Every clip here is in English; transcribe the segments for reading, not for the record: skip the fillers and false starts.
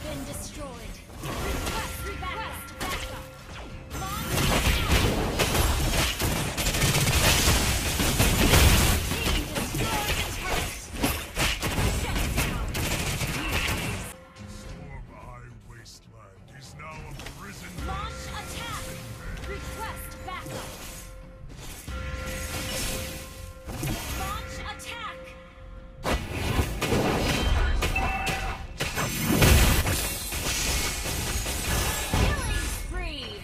been destroyed. Request backup. Launch team destroyed the turret. Shut down. Storm-Eye Wasteland is now a prison. Launch attack. Request backup. Launch attack. Killing spree.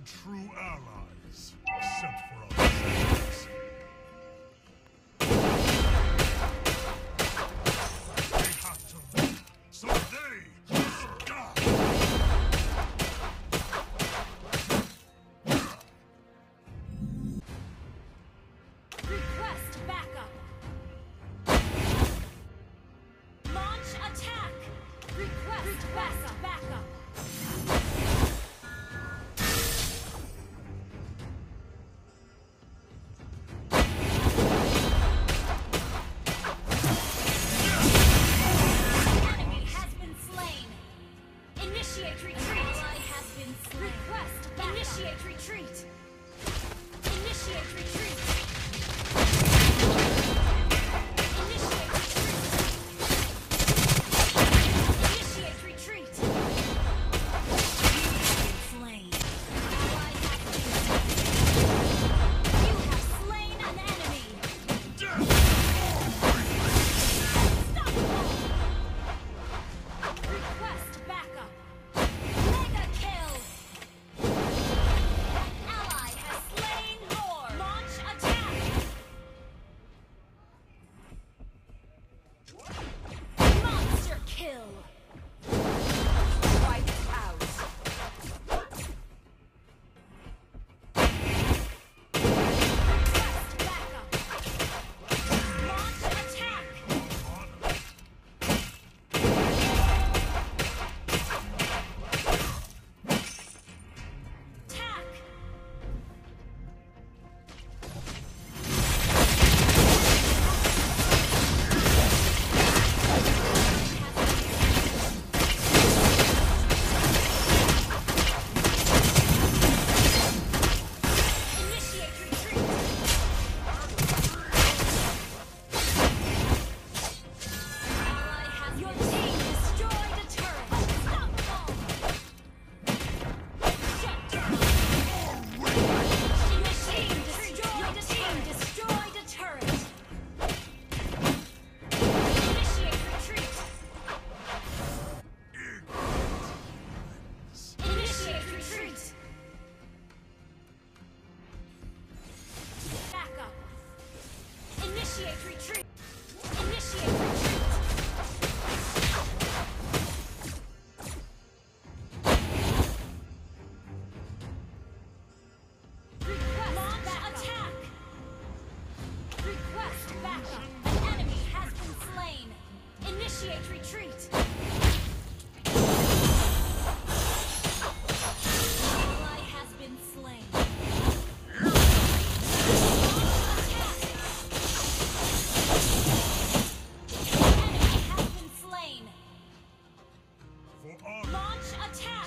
true allies, except for ourselves. They have to live, so they must die. Request backup. Launch attack. Request backup. Enemy has been slain. Initiate retreat. Ally has been slain. Request backup. Initiate retreat. Initiate retreat. Initiate retreat. Slain. Ally has been slain. You have slain an enemy. Unstoppable. Request backup. Mega kill. An ally has slain more. Launch attack. Monster kill. Wipe out. Request backup. Launch attack. Attack. Initiate retreat. Ally has your team destroyed a turret. Unstoppable. Shut down. Destroyed a turret. Initiate retreat. Initiate retreat. Backup. Initiate retreat. Initiate retreat. Request launch attack. Request backup. An enemy has been slain. Initiate retreat. Ally has been slain. Enemy has been slain. For honor, Launch attack.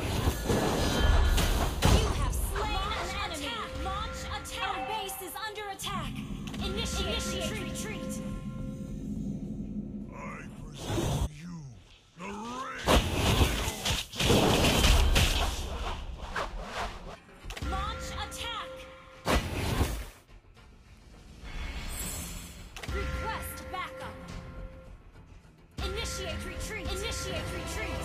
You have slain an enemy. Launch attack. Our base is under attack. Initiate retreat. I present you the ring. Launch attack. Request backup. Initiate retreat. Initiate retreat.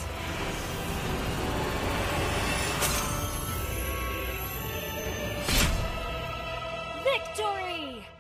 Victory!